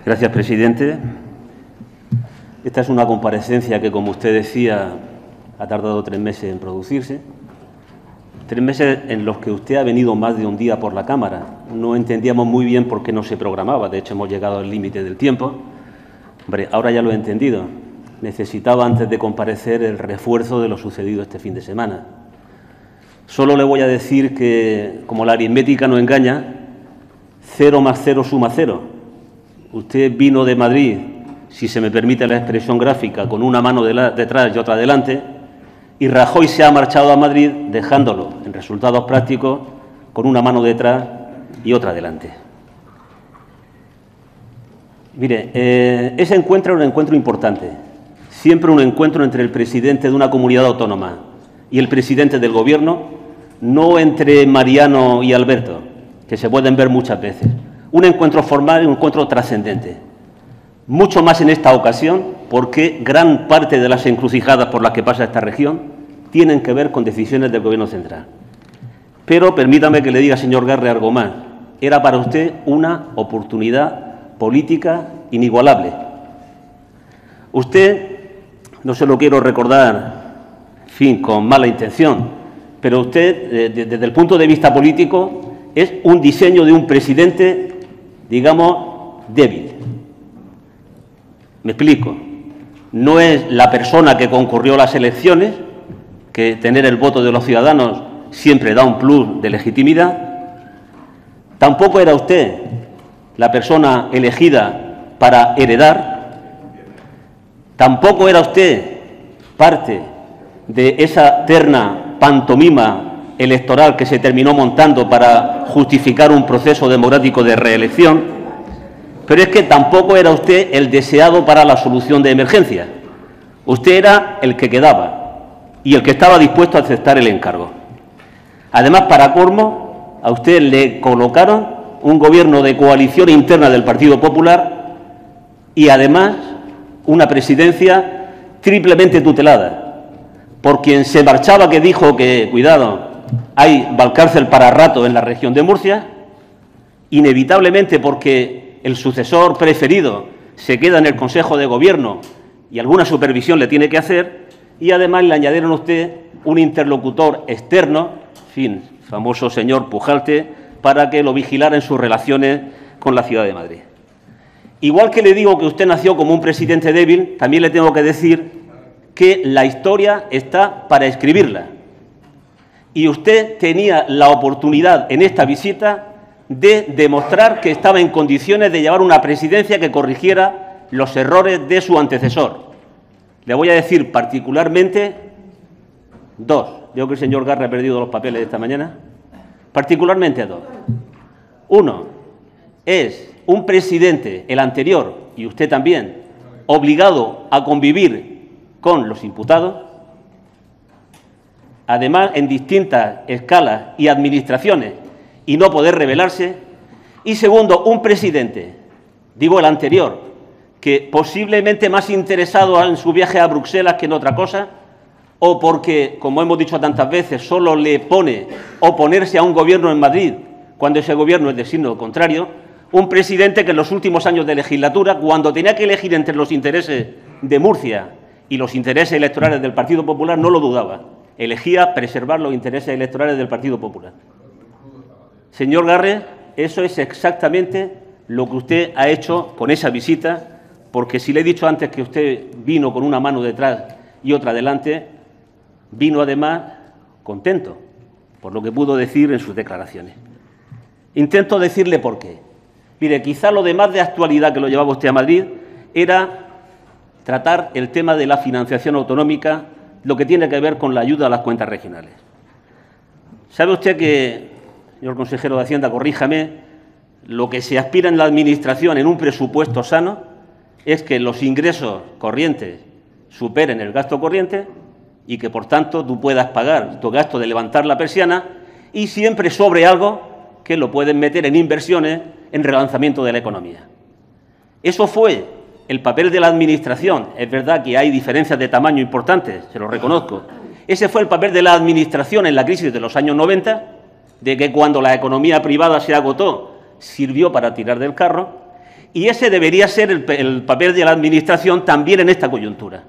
Gracias, presidente. Esta es una comparecencia que, como usted decía, ha tardado 3 meses en producirse. 3 meses en los que usted ha venido más de un día por la Cámara. No entendíamos muy bien por qué no se programaba. De hecho, hemos llegado al límite del tiempo. Hombre, ahora ya lo he entendido. Necesitaba, antes de comparecer, el refuerzo de lo sucedido este fin de semana. Solo le voy a decir que, como la aritmética no engaña, 0 más 0 suma 0. Usted vino de Madrid, si se me permite la expresión gráfica, con una mano detrás y otra delante, y Rajoy se ha marchado a Madrid dejándolo, en resultados prácticos, con una mano detrás y otra delante. Mire, ese encuentro era un encuentro importante, siempre un encuentro entre el presidente de una comunidad autónoma y el presidente del Gobierno, no entre Mariano y Alberto, que se pueden ver muchas veces. Un encuentro formal y un encuentro trascendente. Mucho más en esta ocasión, porque gran parte de las encrucijadas por las que pasa esta región tienen que ver con decisiones del Gobierno central. Pero permítame que le diga, señor Garre, algo más. Era para usted una oportunidad política inigualable. Usted, no se lo quiero recordar, en fin, con mala intención, pero usted, desde el punto de vista político, es un diseño de un presidente, digamos, débil. Me explico. No es la persona que concurrió a las elecciones, que tener el voto de los ciudadanos siempre da un plus de legitimidad. Tampoco era usted la persona elegida para heredar. Tampoco era usted parte de esa terna pantomima electoral que se terminó montando para justificar un proceso democrático de reelección, pero es que tampoco era usted el deseado para la solución de emergencia. Usted era el que quedaba y el que estaba dispuesto a aceptar el encargo. Además, para colmo, a usted le colocaron un gobierno de coalición interna del Partido Popular y, además, una presidencia triplemente tutelada por quien se marchaba, que dijo que, cuidado, hay Valcárcel para rato en la región de Murcia, inevitablemente porque el sucesor preferido se queda en el Consejo de Gobierno y alguna supervisión le tiene que hacer, y además le añadieron a usted un interlocutor externo, en fin, famoso señor Pujalte, para que lo vigilara en sus relaciones con la ciudad de Madrid. Igual que le digo que usted nació como un presidente débil, también le tengo que decir que la historia está para escribirla. Y usted tenía la oportunidad en esta visita de demostrar que estaba en condiciones de llevar una presidencia que corrigiera los errores de su antecesor. Le voy a decir particularmente 2. Veo que el señor Garre ha perdido los papeles de esta mañana. Particularmente 2. 1. Es un presidente, el anterior, y usted también, obligado a convivir con los imputados, además en distintas escalas y administraciones, y no poder rebelarse. Y segundo, un presidente, digo el anterior, que posiblemente más interesado en su viaje a Bruselas que en otra cosa, o porque, como hemos dicho tantas veces, solo le pone oponerse a un gobierno en Madrid cuando ese gobierno es de signo contrario, un presidente que en los últimos años de legislatura, cuando tenía que elegir entre los intereses de Murcia y los intereses electorales del Partido Popular, no lo dudaba. Elegía preservar los intereses electorales del Partido Popular. Señor Garre, eso es exactamente lo que usted ha hecho con esa visita, porque si le he dicho antes que usted vino con una mano detrás y otra delante, vino además contento, por lo que pudo decir en sus declaraciones. Intento decirle por qué. Mire, quizá lo de más de actualidad que lo llevaba usted a Madrid era tratar el tema de la financiación autonómica, lo que tiene que ver con la ayuda a las cuentas regionales. ¿Sabe usted que, señor consejero de Hacienda, corríjame, lo que se aspira en la Administración en un presupuesto sano es que los ingresos corrientes superen el gasto corriente y que, por tanto, tú puedas pagar tu gasto de levantar la persiana y siempre sobre algo que lo pueden meter en inversiones, en relanzamiento de la economía? Eso fue el papel de la Administración. Es verdad que hay diferencias de tamaño importantes, se lo reconozco. Ese fue el papel de la Administración en la crisis de los años 90, de que cuando la economía privada se agotó, sirvió para tirar del carro, Y ese debería ser el papel de la Administración también en esta coyuntura.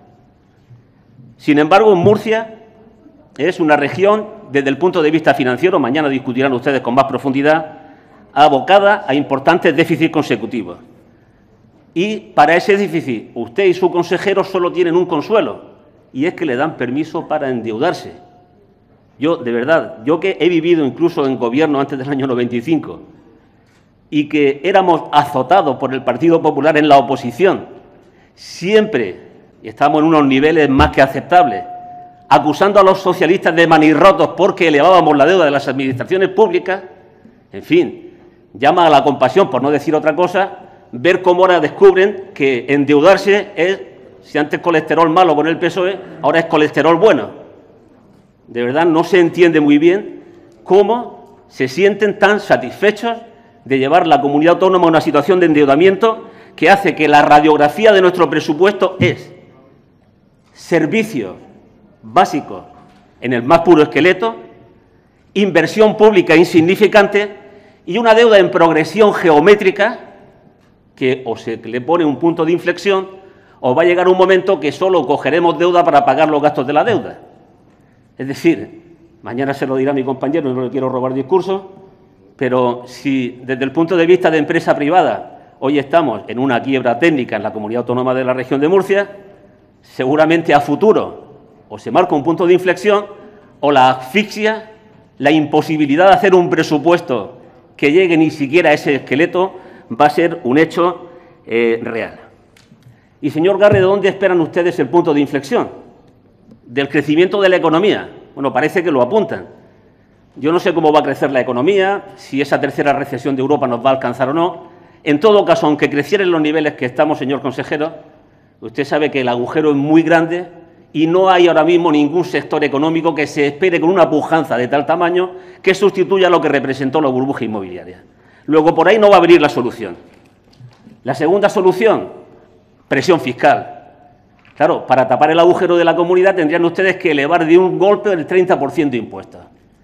Sin embargo, en Murcia es una región, desde el punto de vista financiero, mañana discutirán ustedes con más profundidad, abocada a importantes déficits consecutivos. Y para ese déficit, usted y su consejero solo tienen un consuelo, y es que le dan permiso para endeudarse. Yo, de verdad, yo que he vivido incluso en gobierno antes del año 95 y que éramos azotados por el Partido Popular en la oposición, siempre estamos en unos niveles más que aceptables, acusando a los socialistas de manirrotos porque elevábamos la deuda de las administraciones públicas, en fin, llama a la compasión, por no decir otra cosa, ver cómo ahora descubren que endeudarse es, si antes colesterol malo con el PSOE, ahora es colesterol bueno. De verdad no se entiende muy bien cómo se sienten tan satisfechos de llevar la comunidad autónoma a una situación de endeudamiento que hace que la radiografía de nuestro presupuesto es servicios básicos en el más puro esqueleto, inversión pública insignificante y una deuda en progresión geométrica que o se le pone un punto de inflexión o va a llegar un momento que solo cogeremos deuda para pagar los gastos de la deuda. Es decir, mañana se lo dirá mi compañero, no le quiero robar discurso, pero si desde el punto de vista de empresa privada hoy estamos en una quiebra técnica en la comunidad autónoma de la región de Murcia, seguramente a futuro o se marca un punto de inflexión o la asfixia, la imposibilidad de hacer un presupuesto que llegue ni siquiera a ese esqueleto va a ser un hecho real. Y, señor Garre, ¿de dónde esperan ustedes el punto de inflexión? ¿Del crecimiento de la economía? Bueno, parece que lo apuntan. Yo no sé cómo va a crecer la economía, si esa tercera recesión de Europa nos va a alcanzar o no. En todo caso, aunque creciera en los niveles que estamos, señor consejero, usted sabe que el agujero es muy grande y no hay ahora mismo ningún sector económico que se espere con una pujanza de tal tamaño que sustituya lo que representó la burbuja inmobiliaria. Luego, por ahí no va a venir la solución. La segunda solución, presión fiscal. Claro, para tapar el agujero de la comunidad tendrían ustedes que elevar de un golpe el 30% de impuestos.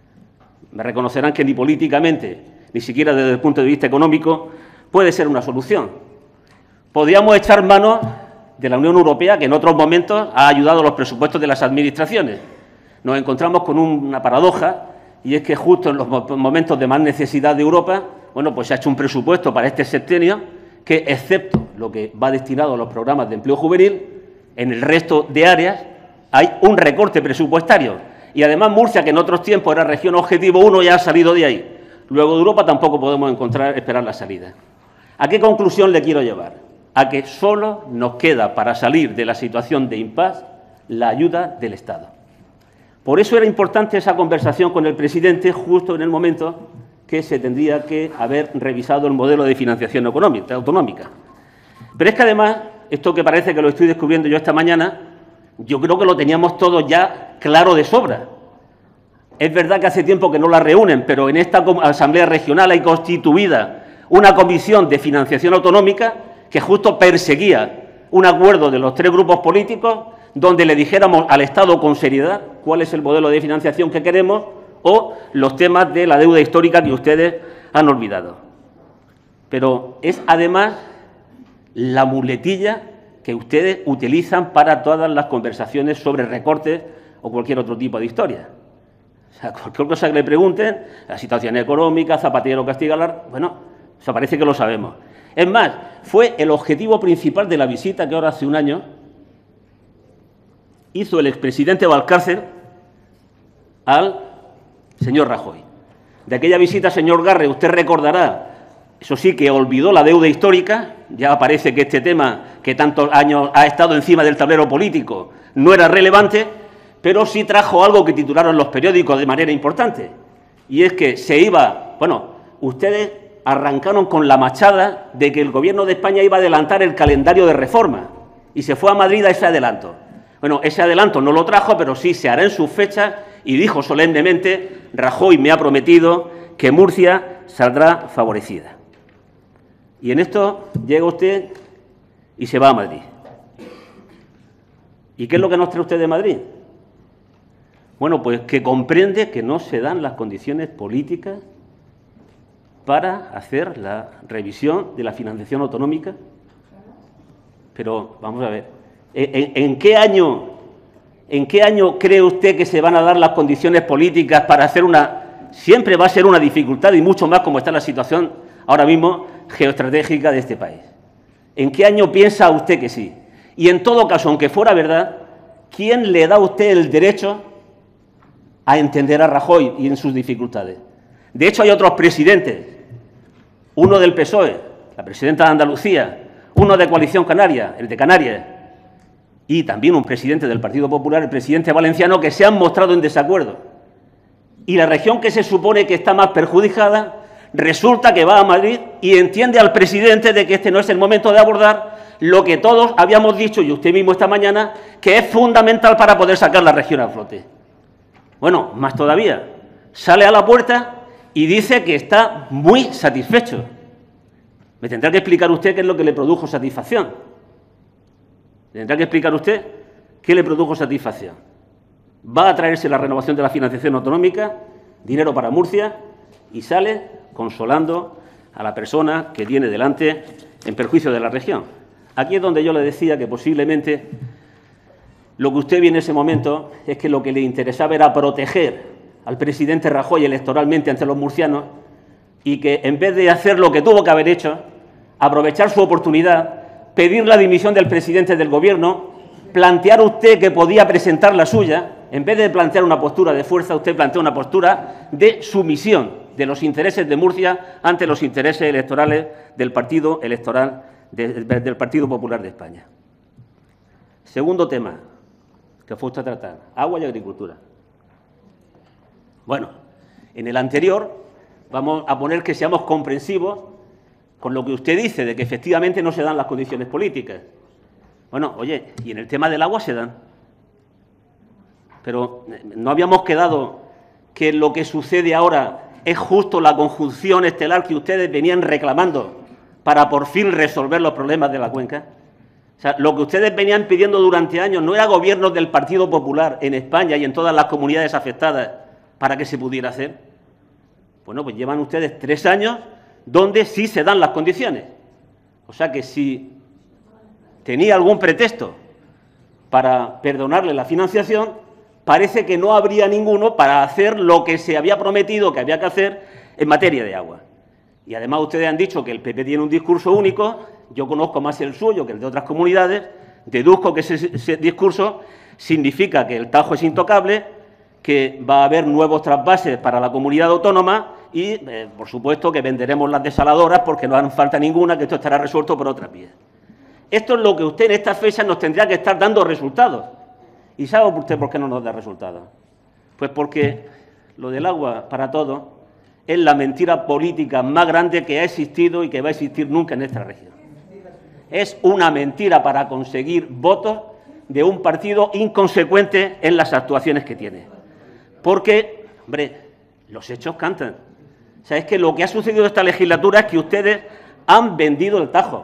Me reconocerán que ni políticamente, ni siquiera desde el punto de vista económico, puede ser una solución. Podríamos echar mano de la Unión Europea, que en otros momentos ha ayudado a los presupuestos de las administraciones. Nos encontramos con una paradoja, y es que justo en los momentos de más necesidad de Europa, bueno, pues se ha hecho un presupuesto para este septenio que, excepto lo que va destinado a los programas de empleo juvenil, en el resto de áreas hay un recorte presupuestario. Y además Murcia, que en otros tiempos era región objetivo 1, ya ha salido de ahí. Luego de Europa tampoco podemos esperar la salida. ¿A qué conclusión le quiero llevar? A que solo nos queda para salir de la situación de impasse la ayuda del Estado. Por eso era importante esa conversación con el presidente justo en el momento que se tendría que haber revisado el modelo de financiación autonómica. Pero es que además, esto que parece que lo estoy descubriendo yo esta mañana, yo creo que lo teníamos todos ya claro de sobra. Es verdad que hace tiempo que no la reúnen, pero en esta Asamblea Regional hay constituida una comisión de financiación autonómica que justo perseguía un acuerdo de los tres grupos políticos donde le dijéramos al Estado con seriedad cuál es el modelo de financiación que queremos o los temas de la deuda histórica que ustedes han olvidado. Pero es además la muletilla que ustedes utilizan para todas las conversaciones sobre recortes o cualquier otro tipo de historia. O sea, cualquier cosa que le pregunten, la situación económica, Zapatero castiga la... Bueno, eso parece que lo sabemos. Es más, fue el objetivo principal de la visita que ahora hace un año hizo el expresidente Valcárcel al señor Rajoy. De aquella visita, señor Garre, usted recordará, eso sí, que olvidó la deuda histórica. Ya parece que este tema, que tantos años ha estado encima del tablero político, no era relevante, pero sí trajo algo que titularon los periódicos de manera importante. Y es que se iba... Bueno, ustedes arrancaron con la machada de que el Gobierno de España iba a adelantar el calendario de reforma y se fue a Madrid a ese adelanto. Bueno, ese adelanto no lo trajo, pero sí se hará en sus fechas y dijo solemnemente: Rajoy me ha prometido que Murcia saldrá favorecida. Y en esto llega usted y se va a Madrid. ¿Y qué es lo que nos trae usted de Madrid? Bueno, pues que comprende que no se dan las condiciones políticas para hacer la revisión de la financiación autonómica. Pero vamos a ver, ¿en qué año cree usted que se van a dar las condiciones políticas para hacer una... Siempre va a ser una dificultad y mucho más como está la situación ahora mismo geoestratégica de este país. ¿En qué año piensa usted que sí? Y en todo caso, aunque fuera verdad, ¿quién le da a usted el derecho a entender a Rajoy y en sus dificultades? De hecho, hay otros presidentes, uno del PSOE, la presidenta de Andalucía, uno de Coalición Canaria, el de Canarias, y también un presidente del Partido Popular, el presidente valenciano, que se han mostrado en desacuerdo. Y la región que se supone que está más perjudicada, resulta que va a Madrid y entiende al presidente de que este no es el momento de abordar lo que todos habíamos dicho, y usted mismo esta mañana, que es fundamental para poder sacar la región a flote. Bueno, más todavía, sale a la puerta y dice que está muy satisfecho. Me tendrá que explicar usted qué es lo que le produjo satisfacción. Me tendrá que explicar usted qué le produjo satisfacción. Va a traerse la renovación de la financiación autonómica, dinero para Murcia, y sale consolando a la persona que tiene delante en perjuicio de la región. Aquí es donde yo le decía que posiblemente lo que usted vio en ese momento es que lo que le interesaba era proteger al presidente Rajoy electoralmente ante los murcianos y que en vez de hacer lo que tuvo que haber hecho, aprovechar su oportunidad, pedir la dimisión del presidente del Gobierno, plantear usted que podía presentar la suya, en vez de plantear una postura de fuerza, usted plantea una postura de sumisión de los intereses de Murcia ante los intereses electorales del partido del Partido Popular de España. Segundo tema que fue usted a tratar, agua y agricultura. Bueno, en el anterior vamos a poner que seamos comprensivos con lo que usted dice, de que efectivamente no se dan las condiciones políticas. Bueno, oye, y en el tema del agua se dan. Pero ¿no habíamos quedado que lo que sucede ahora es justo la conjunción estelar que ustedes venían reclamando para por fin resolver los problemas de la cuenca? O sea, lo que ustedes venían pidiendo durante años no era gobiernos del Partido Popular en España y en todas las comunidades afectadas para que se pudiera hacer. Bueno, pues llevan ustedes 3 años donde sí se dan las condiciones. O sea que si tenía algún pretexto para perdonarle la financiación, parece que no habría ninguno para hacer lo que se había prometido que había que hacer en materia de agua. Y además ustedes han dicho que el PP tiene un discurso único, yo conozco más el suyo que el de otras comunidades, deduzco que ese discurso significa que el Tajo es intocable, que va a haber nuevos trasvases para la comunidad autónoma y, por supuesto, que venderemos las desaladoras porque no hace falta ninguna, que esto estará resuelto por otras vías. Esto es lo que usted en estas fechas nos tendría que estar dando resultados. ¿Y sabe usted por qué no nos da resultados? Pues porque lo del agua para todos es la mentira política más grande que ha existido y que va a existir nunca en esta región. Es una mentira para conseguir votos de un partido inconsecuente en las actuaciones que tiene. Porque, hombre, los hechos cantan. O sea, es que lo que ha sucedido esta legislatura es que ustedes han vendido el Tajo.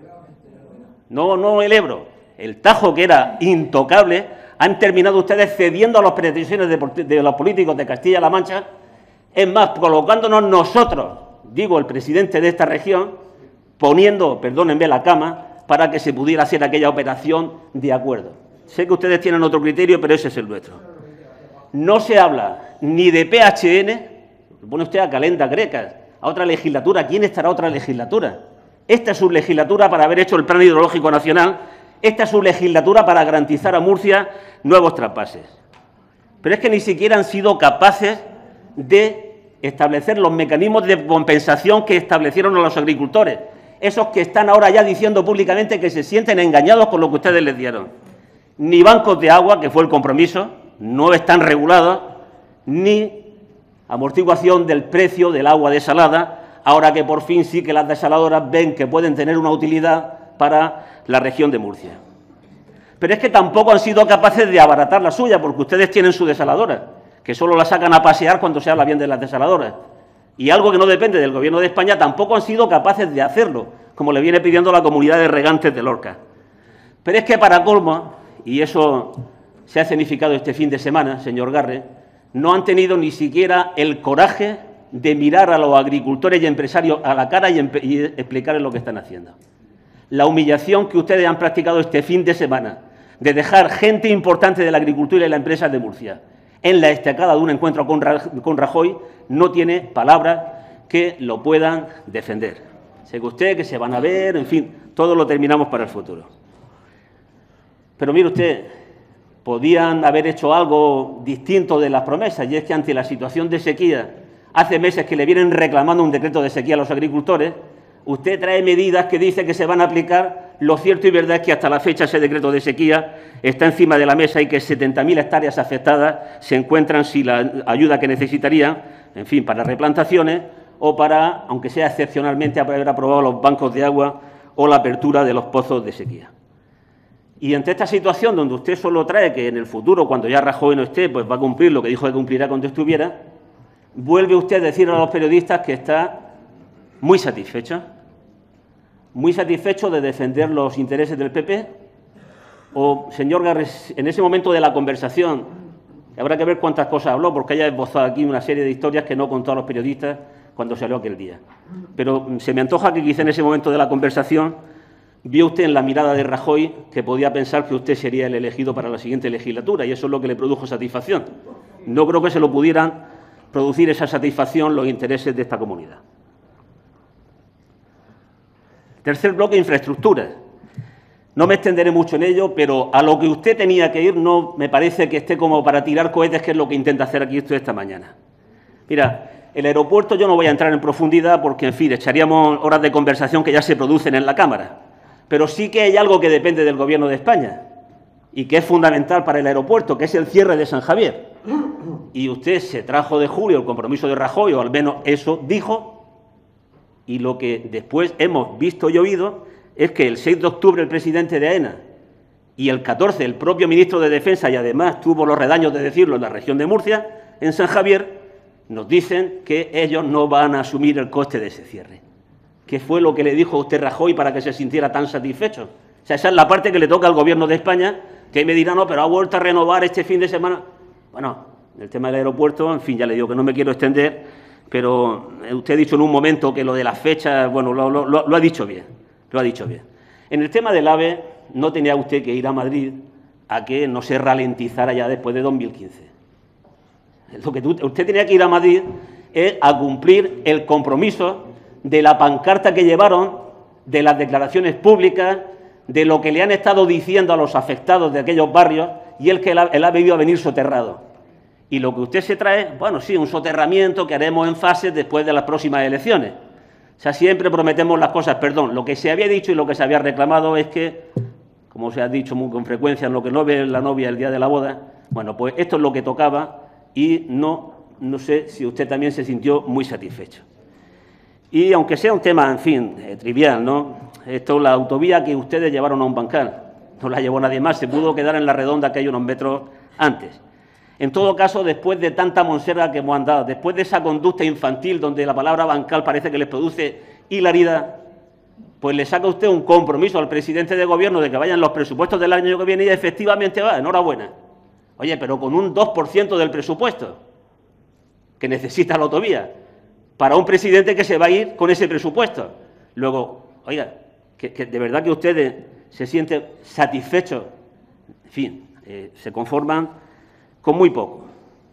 No el Ebro. El Tajo, que era intocable, han terminado ustedes cediendo a las pretensiones de los políticos de Castilla-La Mancha. Es más, colocándonos nosotros, digo, el presidente de esta región, poniendo, perdónenme, la cama para que se pudiera hacer aquella operación de acuerdo. Sé que ustedes tienen otro criterio, pero ese es el nuestro. No se habla ni de PHN, pone usted a Calenda Grecas, a otra legislatura. ¿Quién estará otra legislatura? Esta es su legislatura para haber hecho el Plan Hidrológico Nacional, esta es su legislatura para garantizar a Murcia nuevos traspases. Pero es que ni siquiera han sido capaces de establecer los mecanismos de compensación que establecieron a los agricultores, esos que están ahora ya diciendo públicamente que se sienten engañados con lo que ustedes les dieron. Ni bancos de agua, que fue el compromiso, no están regulados, ni amortiguación del precio del agua desalada, ahora que por fin sí que las desaladoras ven que pueden tener una utilidad para la región de Murcia. Pero es que tampoco han sido capaces de abaratar la suya, porque ustedes tienen su desaladora, que solo la sacan a pasear cuando se habla bien de las desaladoras. Y algo que no depende del Gobierno de España, tampoco han sido capaces de hacerlo, como le viene pidiendo la comunidad de regantes de Lorca. Pero es que para colmo, y eso se ha escenificado este fin de semana, señor Garre, no han tenido ni siquiera el coraje de mirar a los agricultores y empresarios a la cara y explicarles lo que están haciendo. La humillación que ustedes han practicado este fin de semana de dejar gente importante de la agricultura y la empresa de Murcia en la estacada de un encuentro con Rajoy no tiene palabras que lo puedan defender. Sé que ustedes que se van a ver, en fin, todo lo terminamos para el futuro. Pero mire usted, podían haber hecho algo distinto de las promesas, y es que ante la situación de sequía, hace meses que le vienen reclamando un decreto de sequía a los agricultores, usted trae medidas que dice que se van a aplicar. Lo cierto y verdad es que hasta la fecha ese decreto de sequía está encima de la mesa y que 70.000 hectáreas afectadas se encuentran sin la ayuda que necesitarían, en fin, para replantaciones o para, aunque sea excepcionalmente, haber aprobado los bancos de agua o la apertura de los pozos de sequía. Y ante esta situación donde usted solo trae que en el futuro, cuando ya Rajoy no esté, pues va a cumplir lo que dijo que cumplirá cuando estuviera, vuelve usted a decir a los periodistas que está muy satisfecho de defender los intereses del PP. O, señor Garres, en ese momento de la conversación, habrá que ver cuántas cosas habló, porque haya esbozado aquí una serie de historias que no contó a los periodistas cuando salió aquel día. Pero se me antoja que quizá en ese momento de la conversación vio usted en la mirada de Rajoy que podía pensar que usted sería el elegido para la siguiente legislatura, y eso es lo que le produjo satisfacción. No creo que se lo pudieran producir esa satisfacción los intereses de esta comunidad. Tercer bloque, infraestructuras. No me extenderé mucho en ello, pero a lo que usted tenía que ir no me parece que esté como para tirar cohetes, que es lo que intenta hacer aquí usted esta mañana. Mira, el aeropuerto yo no voy a entrar en profundidad porque, en fin, echaríamos horas de conversación que ya se producen en la Cámara. Pero sí que hay algo que depende del Gobierno de España y que es fundamental para el aeropuerto, que es el cierre de San Javier. Y usted se trajo de julio el compromiso de Rajoy, o al menos eso dijo, y lo que después hemos visto y oído es que el 6 de octubre el presidente de AENA y el 14 el propio ministro de Defensa, y además tuvo los redaños de decirlo en la región de Murcia, en San Javier, nos dicen que ellos no van a asumir el coste de ese cierre. ¿Qué fue lo que le dijo a usted Rajoy para que se sintiera tan satisfecho? O sea, esa es la parte que le toca al Gobierno de España, que me dirá, no, pero ha vuelto a renovar este fin de semana. Bueno, el tema del aeropuerto, en fin, ya le digo que no me quiero extender, pero usted ha dicho en un momento que lo de las fechas, bueno, lo ha dicho bien, lo ha dicho bien. En el tema del AVE, no tenía usted que ir a Madrid a que no se ralentizara ya después de 2015. Lo que usted tenía que ir a Madrid es a cumplir el compromiso de la pancarta que llevaron, de las declaraciones públicas, de lo que le han estado diciendo a los afectados de aquellos barrios, y el que el AVE iba a venir soterrado. Y lo que usted se trae, bueno, sí, un soterramiento que haremos en fases después de las próximas elecciones. O sea, siempre prometemos las cosas, perdón. Lo que se había dicho y lo que se había reclamado es que, como se ha dicho muy con frecuencia, en lo que no ve la novia el día de la boda, bueno, pues esto es lo que tocaba y no sé si usted también se sintió muy satisfecho. Y aunque sea un tema, en fin, trivial, ¿no? Esto es la autovía que ustedes llevaron a un bancal. No la llevó nadie más, se pudo quedar en la redonda que hay unos metros antes. En todo caso, después de tanta monserga que hemos andado, después de esa conducta infantil donde la palabra bancal parece que les produce hilaridad, pues le saca usted un compromiso al presidente de Gobierno de que vayan los presupuestos del año que viene y efectivamente va, enhorabuena. Oye, pero con un 2% del presupuesto que necesita la autovía, para un presidente que se va a ir con ese presupuesto. Luego, oiga, que de verdad que ustedes se sienten satisfechos, en fin, se conforman con muy poco.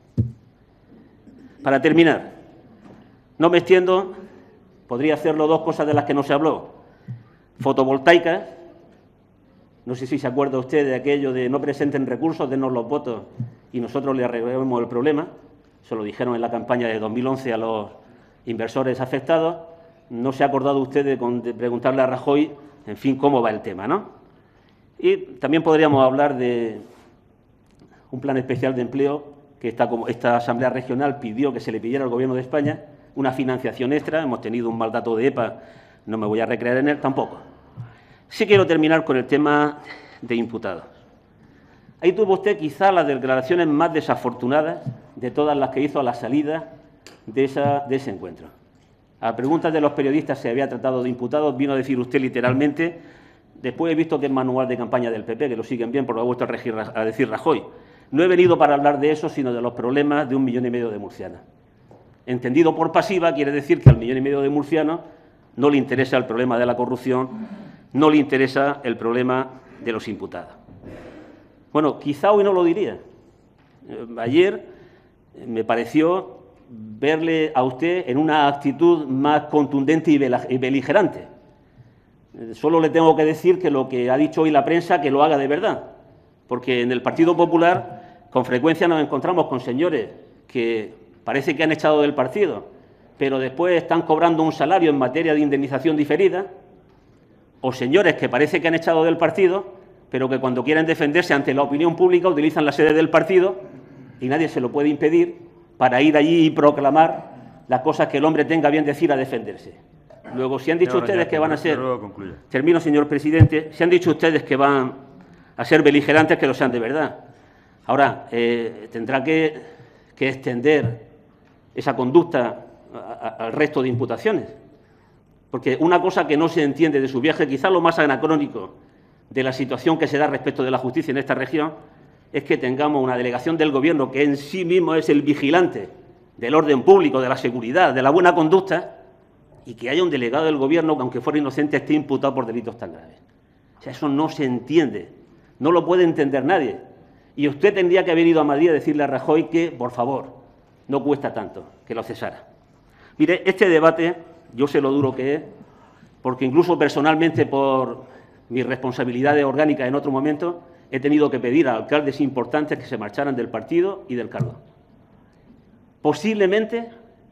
Para terminar, no me extiendo, podría hacerlo dos cosas de las que no se habló. Fotovoltaicas, no sé si se acuerda usted de aquello de no presenten recursos, denos los votos y nosotros le arreglamos el problema. Se lo dijeron en la campaña de 2011 a los inversores afectados. No se ha acordado usted de preguntarle a Rajoy, en fin, cómo va el tema, ¿no? Y también podríamos hablar de un plan especial de empleo que esta Asamblea Regional pidió que se le pidiera al Gobierno de España, una financiación extra. Hemos tenido un mal dato de EPA, no me voy a recrear en él tampoco. Sí quiero terminar con el tema de imputados. Ahí tuvo usted quizá las declaraciones más desafortunadas de todas las que hizo a la salida de ese encuentro. A preguntas de los periodistas si había tratado de imputados, vino a decir usted literalmente, después he visto que es manual de campaña del PP, que lo siguen bien porque lo ha vuelto a decir Rajoy. No he venido para hablar de eso, sino de los problemas de 1,5 millones de murcianas. entendido por pasiva, quiere decir que al 1,5 millones de murcianos no le interesa el problema de la corrupción, no le interesa el problema de los imputados. Bueno, quizá hoy no lo diría. Ayer me pareció verle a usted en una actitud más contundente y beligerante. Solo le tengo que decir que lo que ha dicho hoy la prensa, que lo haga de verdad, porque en el Partido Popular con frecuencia nos encontramos con señores que parece que han echado del partido, pero después están cobrando un salario en materia de indemnización diferida, o señores que parece que han echado del partido, pero que cuando quieren defenderse ante la opinión pública utilizan la sede del partido y nadie se lo puede impedir para ir allí y proclamar las cosas que el hombre tenga bien decir a defenderse. Luego, si han dicho ustedes que van a ser... Termino, señor presidente. Si han dicho ustedes que van a ser beligerantes, que lo sean de verdad. Ahora, tendrá que extender esa conducta al resto de imputaciones. Porque una cosa que no se entiende de su viaje, quizás lo más anacrónico de la situación que se da respecto de la justicia en esta región, es que tengamos una delegación del Gobierno que en sí mismo es el vigilante del orden público, de la seguridad, de la buena conducta, y que haya un delegado del Gobierno que, aunque fuera inocente, esté imputado por delitos tan graves. O sea, eso no se entiende, no lo puede entender nadie. Y usted tendría que haber ido a Madrid a decirle a Rajoy que, por favor, no cuesta tanto que lo cesara. Mire, este debate, yo sé lo duro que es, porque incluso personalmente, por mis responsabilidades orgánicas en otro momento, he tenido que pedir a alcaldes importantes que se marcharan del partido y del cargo. Posiblemente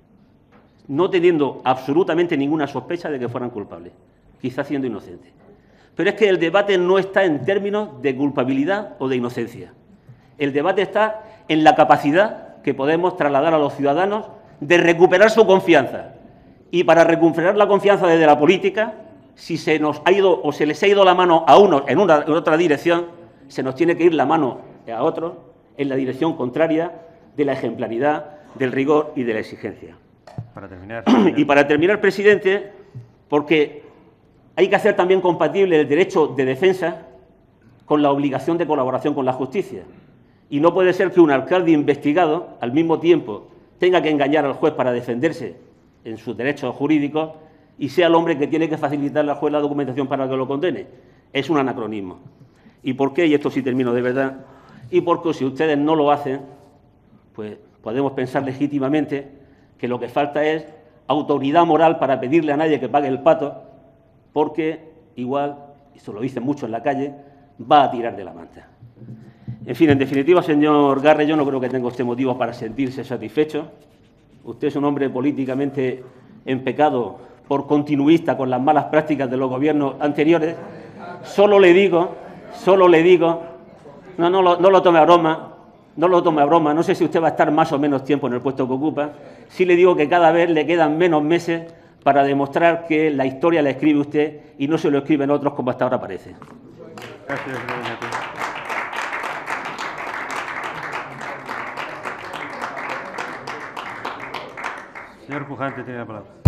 no teniendo absolutamente ninguna sospecha de que fueran culpables, quizás siendo inocentes. Pero es que el debate no está en términos de culpabilidad o de inocencia. El debate está en la capacidad que podemos trasladar a los ciudadanos de recuperar su confianza. Y para recuperar la confianza desde la política, si se nos ha ido o se les ha ido la mano a unos en otra dirección, se nos tiene que ir la mano a otros en la dirección contraria de la ejemplaridad, del rigor y de la exigencia. Para terminar. Y para terminar, presidente, porque hay que hacer también compatible el derecho de defensa con la obligación de colaboración con la justicia. Y no puede ser que un alcalde investigado, al mismo tiempo, tenga que engañar al juez para defenderse en sus derechos jurídicos y sea el hombre que tiene que facilitarle al juez la documentación para que lo condene. Es un anacronismo. ¿Y por qué? Y esto sí termino de verdad. Y porque si ustedes no lo hacen, pues podemos pensar legítimamente que lo que falta es autoridad moral para pedirle a nadie que pague el pato, porque igual, y eso lo dicen mucho en la calle, va a tirar de la manta. En fin, en definitiva, señor Garre, yo no creo que tenga usted motivos para sentirse satisfecho. Usted es un hombre políticamente en pecado por continuista con las malas prácticas de los gobiernos anteriores. Solo le digo, no lo tome a broma, no lo tome a broma, no sé si usted va a estar más o menos tiempo en el puesto que ocupa. Sí le digo que cada vez le quedan menos meses para demostrar que la historia la escribe usted y no se lo escriben otros como hasta ahora parece. Gracias, señor Pujante tiene la palabra.